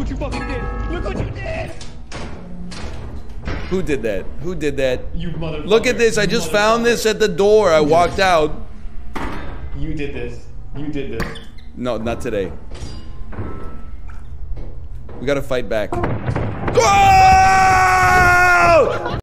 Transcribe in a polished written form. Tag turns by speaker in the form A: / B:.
A: what you fucking did. Look what you did.
B: Who did that? Who did that?
A: You motherfucker.
B: Look at this. I just found this at the door. I walked out.
A: You did this. You did this.
B: No, not today. We gotta fight back. Whoa!